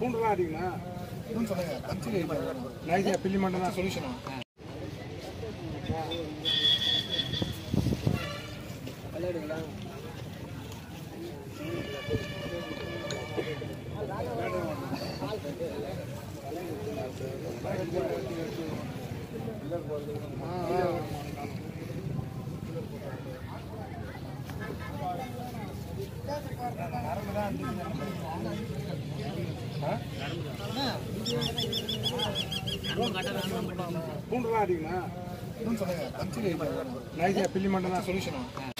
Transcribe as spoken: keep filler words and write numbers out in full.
பூண்டுலாம் அதிகமா பூண்டு சொல்லுங்க பச்சை நைஸா பில்லி மட்டும் தான் சொல்யூஷனா கலடுங்களா பூண்டுலாம் அதிகமா பூண்டு சொல்லுங்க பச்சை நைஸா பில்லி மட்டும் தான் சொல்யூஷனா